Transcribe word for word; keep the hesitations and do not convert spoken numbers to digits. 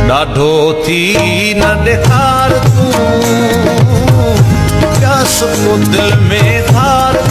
ॾाढो थी न ॾेखार तूं प्यास को दिल में धार